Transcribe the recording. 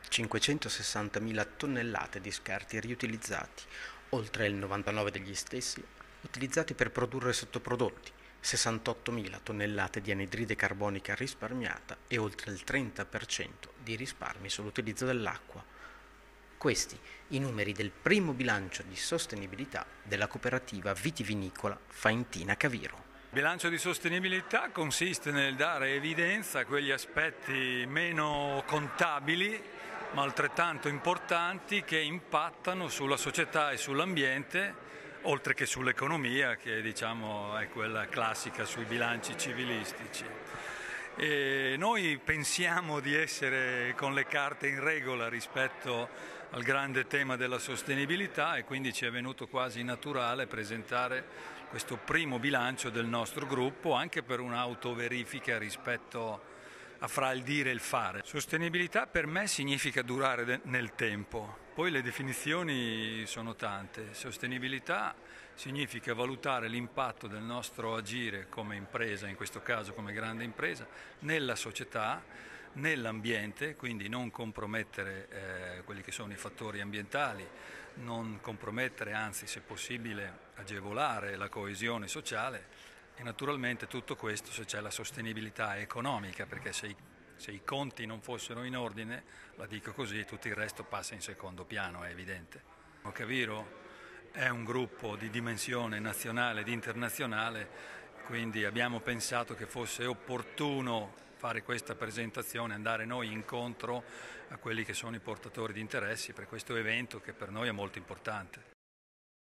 560.000 tonnellate di scarti riutilizzati, oltre il 99% degli stessi utilizzati per produrre sottoprodotti, 68.000 tonnellate di anidride carbonica risparmiata e oltre il 30% di risparmi sull'utilizzo dell'acqua. Questi i numeri del primo bilancio di sostenibilità della cooperativa vitivinicola Faentina Caviro. Il bilancio di sostenibilità consiste nel dare evidenza a quegli aspetti meno contabili, ma altrettanto importanti, che impattano sulla società e sull'ambiente, oltre che sull'economia, che diciamo è quella classica sui bilanci civilistici. E noi pensiamo di essere con le carte in regola rispetto al grande tema della sostenibilità e quindi ci è venuto quasi naturale presentare questo primo bilancio del nostro gruppo, anche per un'autoverifica rispetto a fra il dire e il fare. Sostenibilità per me significa durare nel tempo, poi le definizioni sono tante. Sostenibilità significa valutare l'impatto del nostro agire come impresa, in questo caso come grande impresa, nella società, nell'ambiente, quindi non compromettere quelli che sono i fattori ambientali, non compromettere, anzi se possibile agevolare la coesione sociale. E naturalmente tutto questo se c'è la sostenibilità economica, perché se i conti non fossero in ordine, la dico così, tutto il resto passa in secondo piano, è evidente. Caviro è un gruppo di dimensione nazionale ed internazionale, quindi abbiamo pensato che fosse opportuno fare questa presentazione, andare noi incontro a quelli che sono i portatori di interessi per questo evento che per noi è molto importante.